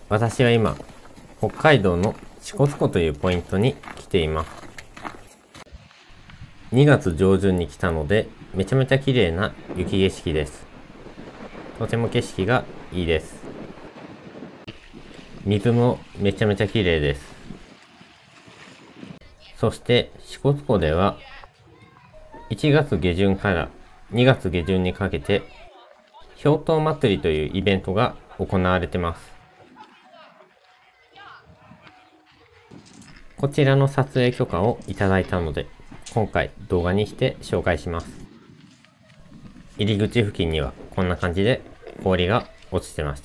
私は今、北海道の支笏湖というポイントに来ています。2月上旬に来たので、めちゃめちゃ綺麗な雪景色です。とても景色がいいです。水もめちゃめちゃ綺麗です。そして支笏湖では、1月下旬から2月下旬にかけて、氷濤祭りというイベントが行われてます。こちらの撮影許可をいただいたので、今回動画にして紹介します。入り口付近にはこんな感じで氷が落ちてました。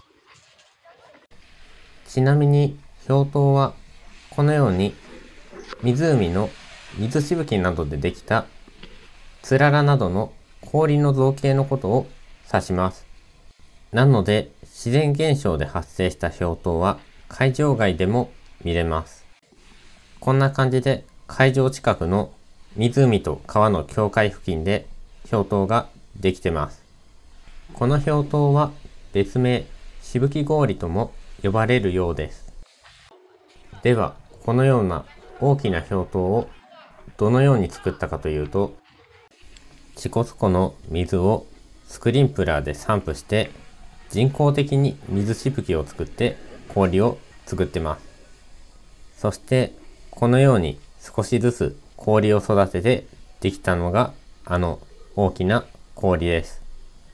ちなみに氷濤はこのように湖の水しぶきなどでできたつららなどの氷の造形のことを指します。なので自然現象で発生した氷濤は会場外でも見れます。こんな感じで会場近くの湖と川の境界付近で氷濤ができてます。この氷濤は別名しぶき氷とも呼ばれるようです。ではこのような大きな氷濤をどのように作ったかというと、支笏湖の水をスクリンプラーで散布して人工的に水しぶきを作って氷を作ってます。そしてこのように少しずつ氷を育ててできたのがあの大きな氷です。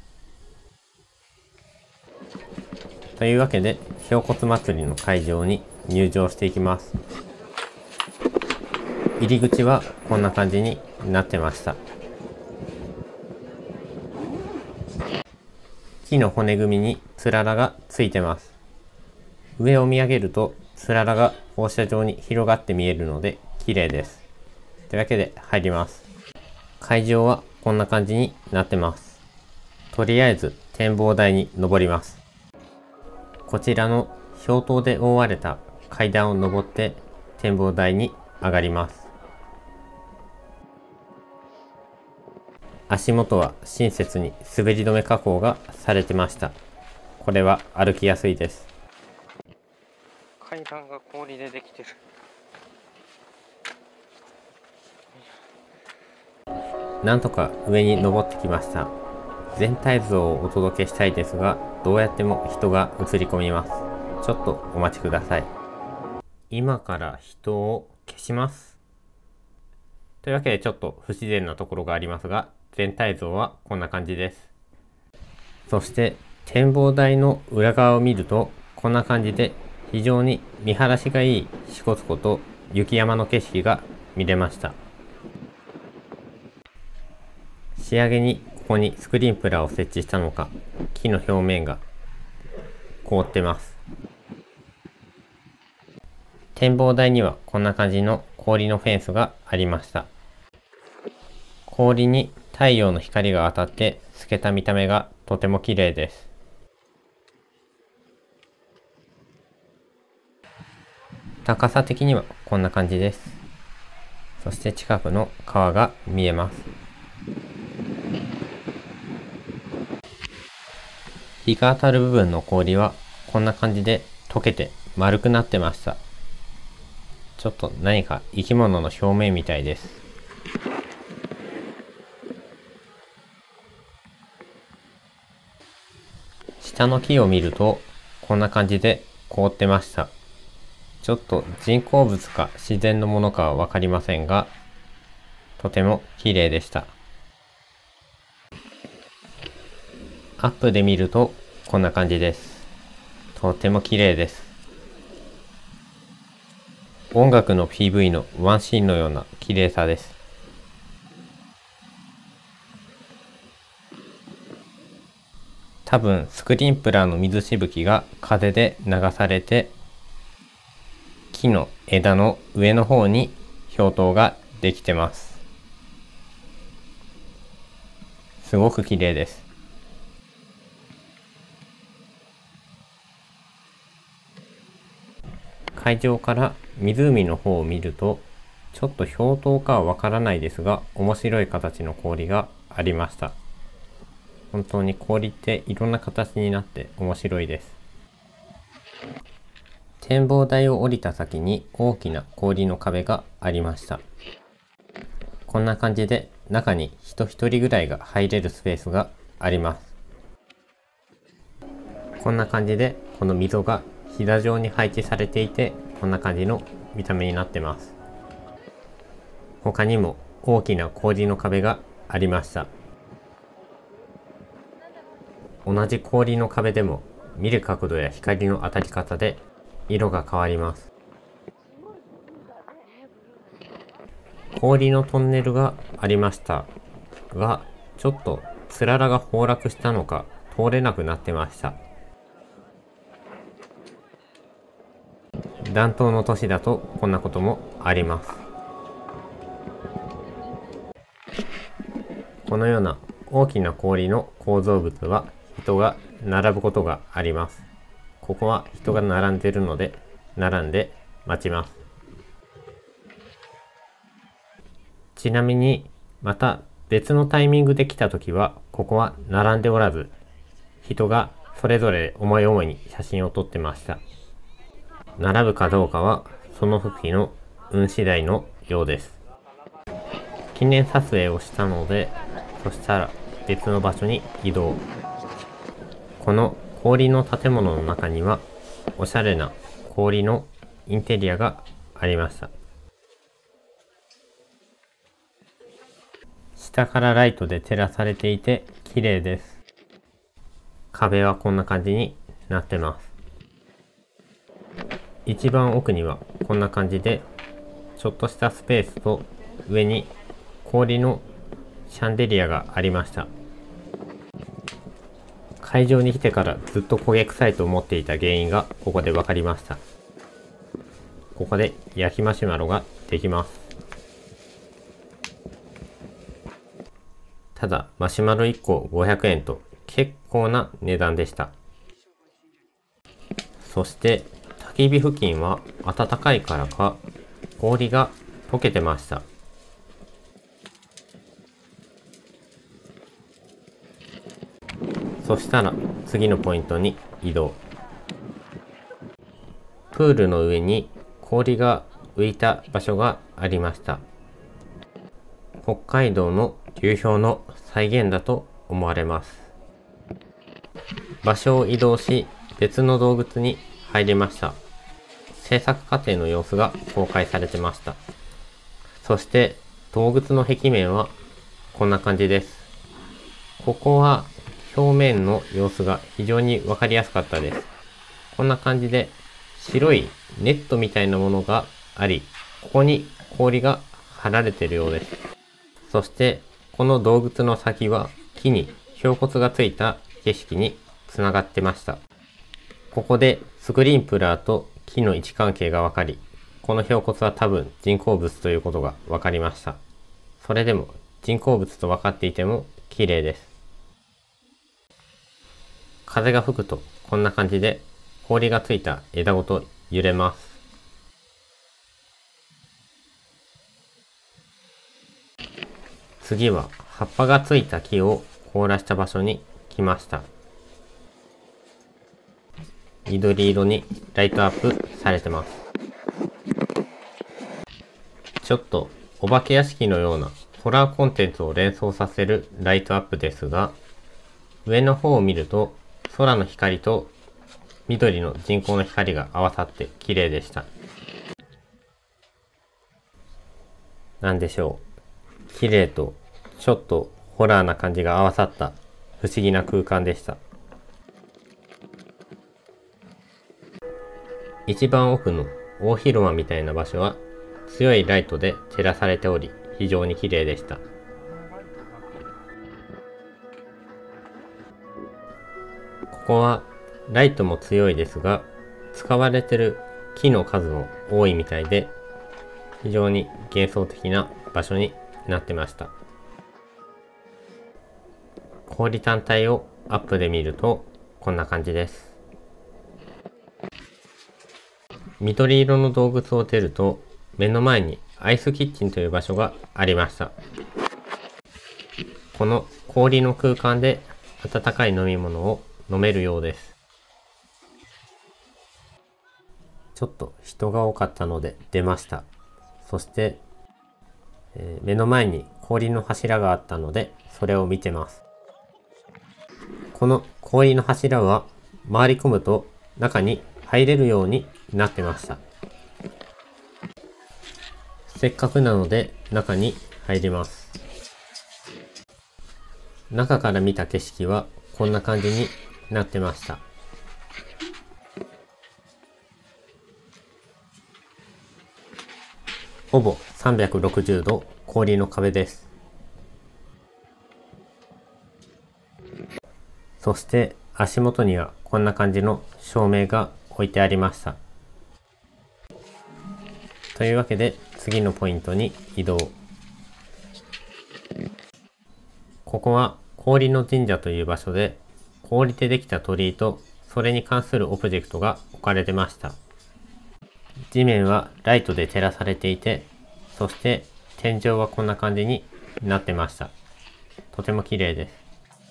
というわけで氷骨祭りの会場に入場していきます。入り口はこんな感じになってました。木の骨組みにつららがついてます。上を見上げるとつららが放射状に広がって見えるので綺麗です。というわけで入ります。会場はこんな感じになってます。とりあえず展望台に登ります。こちらの氷濤で覆われた階段を登って展望台に上がります。足元は親切に滑り止め加工がされてました。これは歩きやすいです。階段が氷でできてる。なんとか上に登ってきました。全体像をお届けしたいですが、どうやっても人が映り込みます。ちょっとお待ちください。今から人を消します。というわけでちょっと不自然なところがありますが、全体像はこんな感じです。そして展望台の裏側を見ると、こんな感じで非常に見晴らしがいい支笏湖と雪山の景色が見れました。仕上げにここにスクリーンプラーを設置したのか、木の表面が凍ってます。展望台にはこんな感じの氷のフェンスがありました。氷に太陽の光が当たって透けた見た目がとても綺麗です。高さ的にはこんな感じです。そして近くの川が見えます。日が当たる部分の氷はこんな感じで溶けて丸くなってました。ちょっと何か生き物の表面みたいです。下の木を見るとこんな感じで凍ってました。ちょっと人工物か自然のものかはわかりませんが、とても綺麗でした。アップで見るとこんな感じです。とても綺麗です。音楽の PV のワンシーンのような綺麗さです。多分スクリーンプラーの水しぶきが風で流されて、木の枝の上の方に氷濤ができてます。すごく綺麗です。会場から湖の方を見ると、ちょっと氷濤かはわからないですが、面白い形の氷がありました。本当に氷っていろんな形になって面白いです。 展望台を降りた先に大きな氷の壁がありました。こんな感じで中に人一人ぐらいが入れるスペースがあります。こんな感じでこの溝がひだ状に配置されていて、こんな感じの見た目になってます。他にも大きな氷の壁がありました。同じ氷の壁でも見る角度や光の当たり方で色が変わります。氷のトンネルがありましたが、ちょっとつららが崩落したのか通れなくなってました。暖冬の年だとこんなこともあります。このような大きな氷の構造物は人が並ぶことがあります。ここは人が並んでいるので、並んで待ちます。ちなみに、また別のタイミングで来たときは、ここは並んでおらず、人がそれぞれ思い思いに写真を撮ってました。並ぶかどうかは、その時の運次第のようです。記念撮影をしたので、そしたら別の場所に移動。この氷の建物の中には、おしゃれな氷のインテリアがありました。下からライトで照らされていて綺麗です。壁はこんな感じになってます。一番奥にはこんな感じで、ちょっとしたスペースと上に氷のシャンデリアがありました。会場に来てからずっと焦げ臭いと思っていた原因がここで分かりました。ここで焼きマシュマロができます。ただマシュマロ1個500円と結構な値段でした。そして焚き火付近は暖かいからか氷が溶けてました。そしたら次のポイントに移動。プールの上に氷が浮いた場所がありました。北海道の流氷の再現だと思われます。場所を移動し別の洞窟に入りました。制作過程の様子が公開されてました。そして洞窟の壁面はこんな感じです。ここは表面の様子が非常にわかりやすかったです。こんな感じで白いネットみたいなものがあり、ここに氷が張られているようです。そしてこの洞窟の先は木に標骨がついた景色につながってました。ここでスクリーンプラーと木の位置関係がわかり、この標骨は多分人工物ということがわかりました。それでも人工物と分かっていても綺麗です。風が吹くとこんな感じで氷がついた枝ごと揺れます。次は葉っぱがついた木を凍らした場所に来ました。緑色にライトアップされてます。ちょっとお化け屋敷のようなホラーコンテンツを連想させるライトアップですが、上の方を見ると空の光と緑の人工の光が合わさって綺麗でした。なんでしょう。綺麗とちょっとホラーな感じが合わさった不思議な空間でした。一番奥の大広間みたいな場所は強いライトで照らされており、非常に綺麗でした。ここはライトも強いですが、使われている木の数も多いみたいで、非常に幻想的な場所になってました。氷単体をアップで見るとこんな感じです。緑色の洞窟を出ると目の前にアイスキッチンという場所がありました。この氷の空間で温かい飲み物を飲めるようです。 ちょっと人が多かったので出ました。そして、目の前に氷の柱があったのでそれを見てます。この氷の柱は回り込むと中に入れるようになってました。せっかくなので中に入ります。中から見た景色はこんな感じになってました。ほぼ360度氷の壁です。そして足元にはこんな感じの照明が置いてありました。というわけで次のポイントに移動。ここは氷の神社という場所で、氷でできた鳥居とそれに関するオブジェクトが置かれてました。地面はライトで照らされていて、そして天井はこんな感じになってました。とても綺麗です。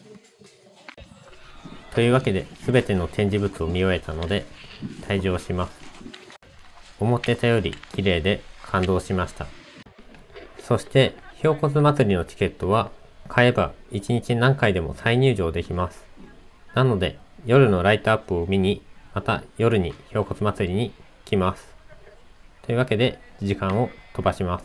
というわけで全ての展示物を見終えたので退場します。思ってたより綺麗で感動しました。そしてひょうこつ祭りのチケットは買えば1日何回でも再入場できます。なので夜のライトアップを見にまた夜にひょうこつ祭りに来ます。というわけで時間を飛ばします。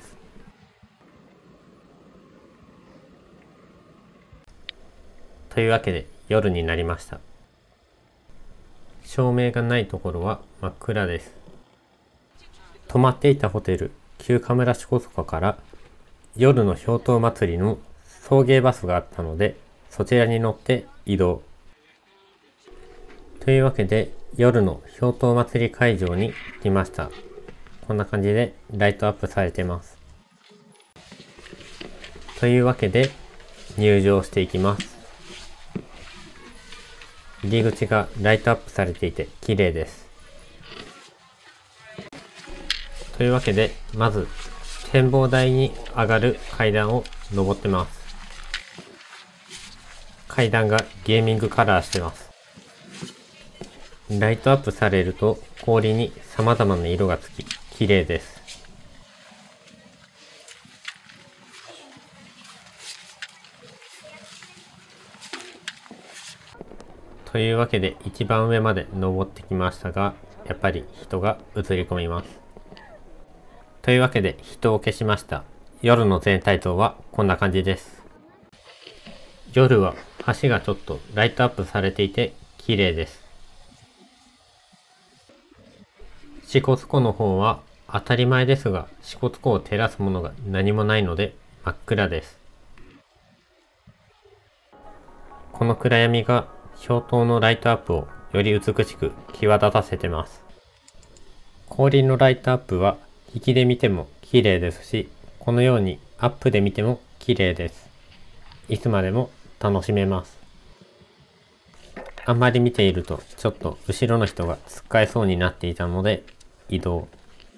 というわけで夜になりました。照明がないところは真っ暗です。泊まっていたホテル旧神村支笏湖から夜の氷濤祭りの送迎バスがあったのでそちらに乗って移動。というわけで夜の氷濤祭り会場に来ました。こんな感じでライトアップされてます。というわけで入場していきます。入り口がライトアップされていて綺麗です。というわけでまず展望台に上がる階段を登ってます。階段がゲーミングカラーしてます。ライトアップされると氷に様々な色がつき綺麗です。というわけで一番上まで登ってきましたが、やっぱり人が映り込みます。というわけで人を消しました。夜の全体像はこんな感じです。夜は橋がちょっとライトアップされていて綺麗です。支笏湖の方は当たり前ですが支笏湖を照らすものが何もないので真っ暗です。この暗闇が氷濤のライトアップをより美しく際立たせてます。氷のライトアップは引きで見ても綺麗ですし、このようにアップで見ても綺麗です。いつまでも楽しめます。あんまり見ているとちょっと後ろの人がつっかえそうになっていたので移動。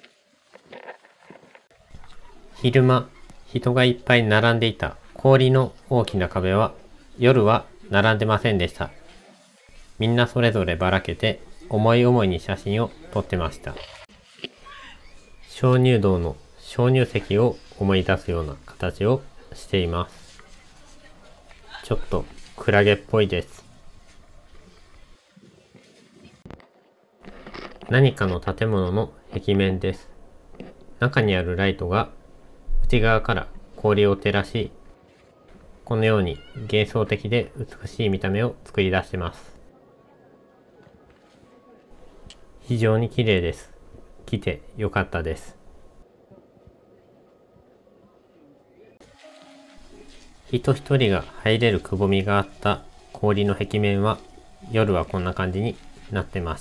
昼間、人がいっぱい並んでいた氷の大きな壁は夜は並んでませんでした。みんなそれぞればらけて思い思いに写真を撮ってました。鍾乳洞の鍾乳石を思い出すような形をしています。ちょっとクラゲっぽいです。何かの建物の壁面です。中にあるライトが内側から氷を照らし、このように幻想的で美しい見た目を作り出しています。非常に綺麗です。来てよかったです。人一人が入れるくぼみがあった氷の壁面は夜はこんな感じになってました。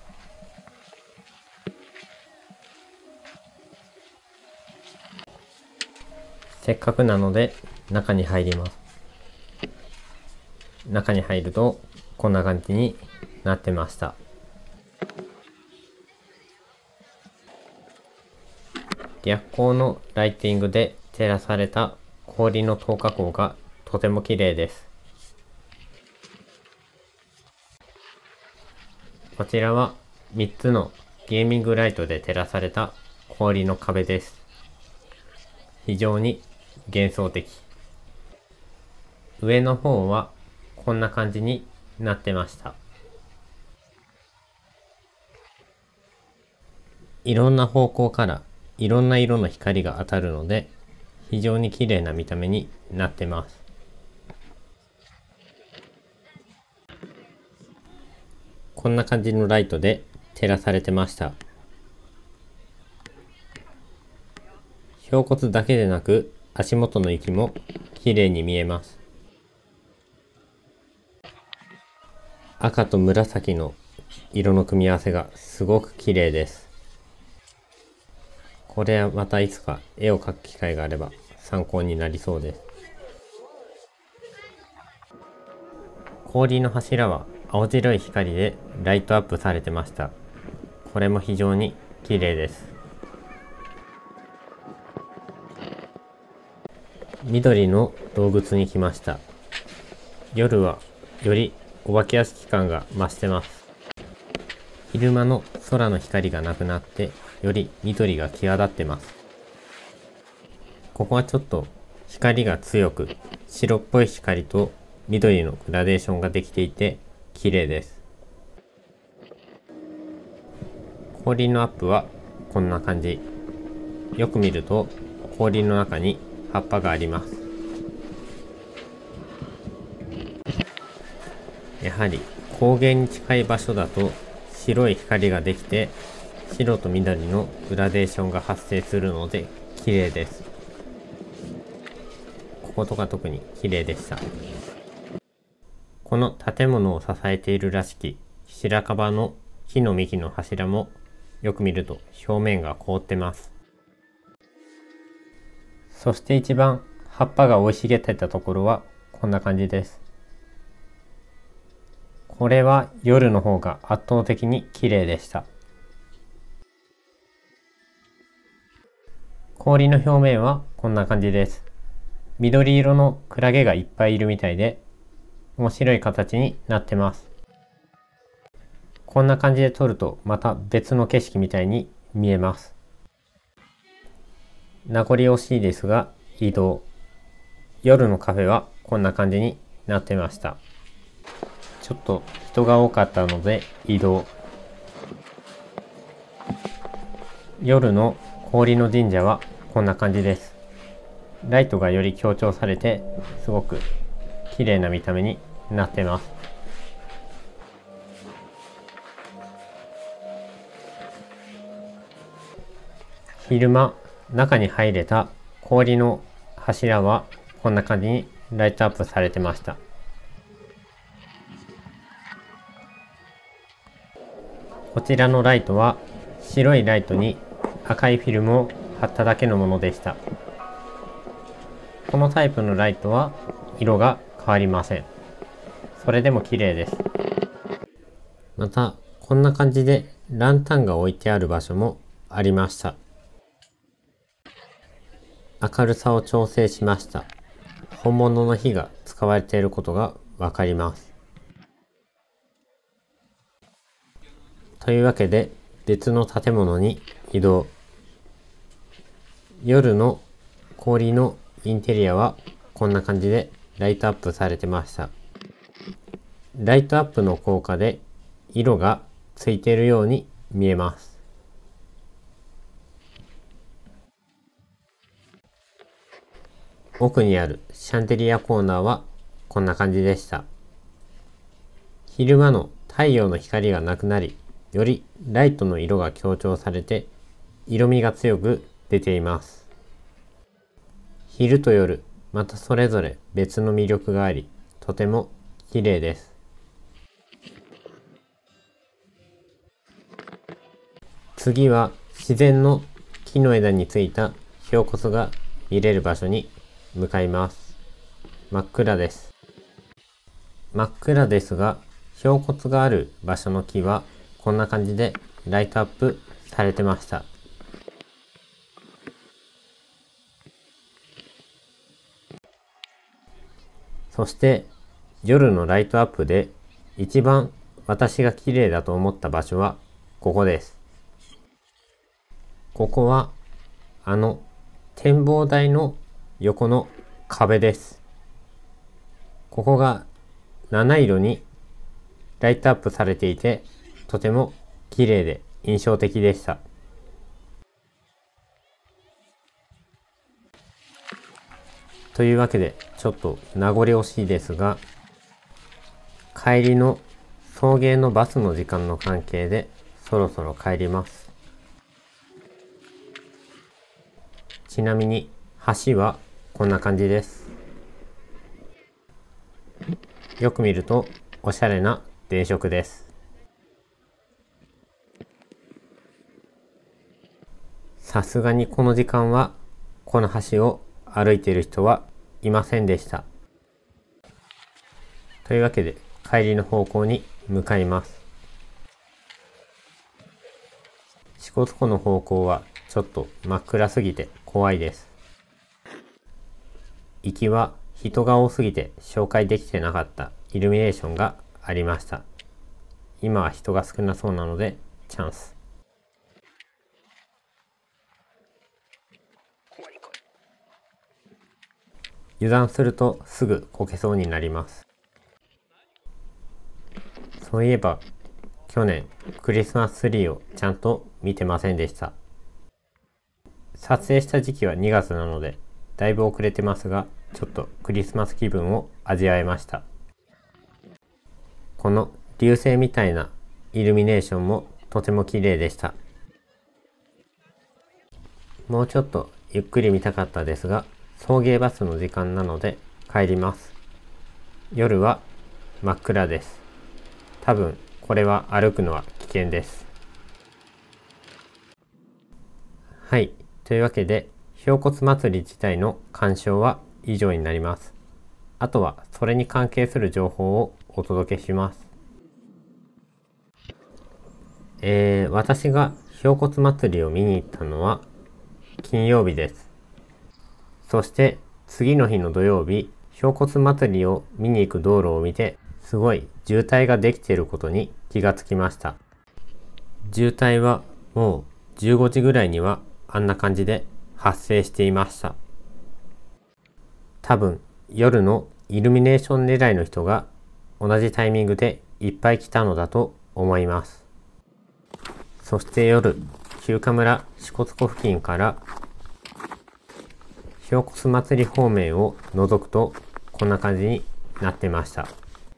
せっかくなので中に入ります。中に入るとこんな感じになってました。逆光のライティングで照らされた氷の透過光がとても綺麗です。こちらは3つのゲーミングライトで照らされた氷の壁です。非常に幻想的。上の方はこんな感じになってました。いろんな方向からいろんな色の光が当たるので、非常に綺麗な見た目になってます。こんな感じのライトで照らされてました。標骨だけでなく足元の雪も綺麗に見えます。赤と紫の色の組み合わせがすごく綺麗です。これはまたいつか絵を描く機会があれば参考になりそうです。氷の柱は青白い光でライトアップされてました。これも非常に綺麗です。緑の洞窟に来ました。夜はよりお化け屋敷感が増してます。昼間の空の光がなくなってより緑が際立ってます。ここはちょっと光が強く白っぽい光と緑のグラデーションができていて綺麗です。氷のアップはこんな感じ。よく見ると氷の中に葉っぱがあります。やはり高原に近い場所だと白い光ができて白と緑のグラデーションが発生するので綺麗です。こことか特に綺麗でした。この建物を支えているらしき白樺の木の幹の柱もよく見ると表面が凍ってます。そして一番葉っぱが生い茂ってたところはこんな感じです。これは夜の方が圧倒的に綺麗でした。氷の表面はこんな感じです。緑色のクラゲがいっぱいいるみたいで面白い形になってます。こんな感じで撮るとまた別の景色みたいに見えます。名残惜しいですが移動。夜のカフェはこんな感じになってました。ちょっと人が多かったので移動。夜の氷の神社はこんな感じです。ライトがより強調されてすごく綺麗な見た目になってます。昼間中に入れた氷の柱はこんな感じにライトアップされてました。こちらのライトは白いライトに赤いフィルムを貼っただけのものでした。このタイプのライトは色が変わりません。それでも綺麗です。またこんな感じでランタンが置いてある場所もありました。明るさを調整しました。本物の火が使われていることがわかります。というわけで別の建物に移動。夜の氷のインテリアはこんな感じでライトアップされてました。ライトアップの効果で色がついているように見えます。奥にあるシャンデリアコーナーはこんな感じでした。昼間の太陽の光がなくなり、よりライトの色が強調されて色味が強く出ています。昼と夜、またそれぞれ別の魅力があり、とても綺麗です。次は自然の木の枝についた標骨が見れる場所に向かいます。真っ暗です。真っ暗ですが、標骨がある場所の木はこんな感じでライトアップされてました。そして夜のライトアップで一番私が綺麗だと思った場所はここです。 ここは展望台の横の壁です。ここが七色にライトアップされていて、とても綺麗で印象的でした。というわけで、ちょっと名残惜しいですが、帰りの送迎のバスの時間の関係でそろそろ帰ります。ちなみに橋はこんな感じです。よく見るとおしゃれな電飾です。さすがにこの時間はこの橋を歩いている人はいませんでした。というわけで帰りの方向に向かいます。支笏湖の方向はちょっと真っ暗すぎて怖いです。行きは人が多すぎて紹介できてなかったイルミネーションがありました。今は人が少なそうなのでチャンス。油断するとすぐこけそうになります。そういえば去年クリスマスツリーをちゃんと見てませんでした。撮影した時期は2月なのでだいぶ遅れてますが、ちょっとクリスマス気分を味わえました。この流星みたいなイルミネーションもとても綺麗でした。もうちょっとゆっくり見たかったですが、送迎バスの時間なので帰ります。夜は真っ暗です。多分これは歩くのは危険です。はい、というわけで氷骨祭り自体の鑑賞は以上になります。あとはそれに関係する情報をお届けします。私が氷骨祭りを見に行ったのは金曜日です。そして次の日の土曜日、氷骨祭りを見に行く道路を見て、すごい渋滞ができていることに気がつきました。渋滞はもう15時ぐらいにはあんな感じで発生していました。多分夜のイルミネーション狙いの人が同じタイミングでいっぱい来たのだと思います。そして夜、休暇村支笏湖付近から氷骨祭り方面を覗くとこんな感じになってました。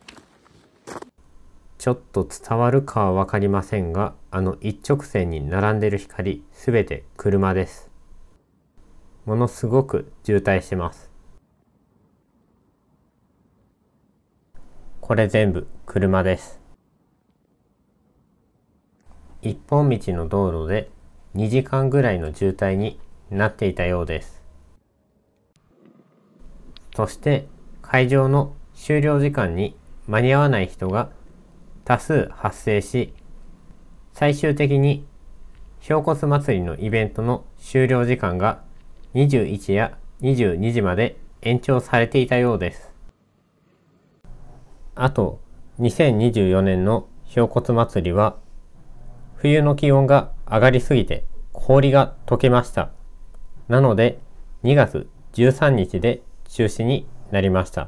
ちょっと伝わるかはわかりませんが、一直線に並んでる光、すべて車です。ものすごく渋滞してます。これ全部車です。一本道の道路で2時間ぐらいの渋滞になっていたようです。そして会場の終了時間に間に合わない人が多数発生し、最終的に氷骨祭りのイベントの終了時間が21や22時まで延長されていたようです。あと2024年の氷骨祭りは冬の気温が上がりすぎて氷が溶けました。なので2月13日で中止になりました。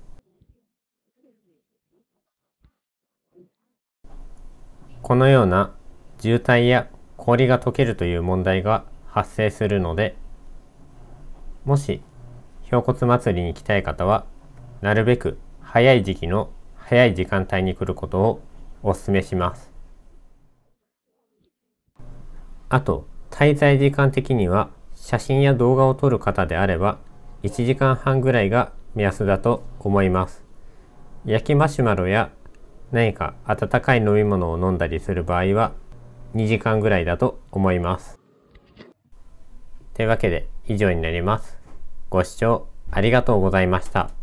このような渋滞や氷が溶けるという問題が発生するので、もし氷骨祭りに来たい方はなるべく早い時期の早い時間帯に来ることをお勧めします。あと滞在時間的には写真や動画を撮る方であれば1時間半ぐらいが目安だと思います。焼きマシュマロや何か温かい飲み物を飲んだりする場合は2時間ぐらいだと思います。というわけで以上になります。ご視聴ありがとうございました。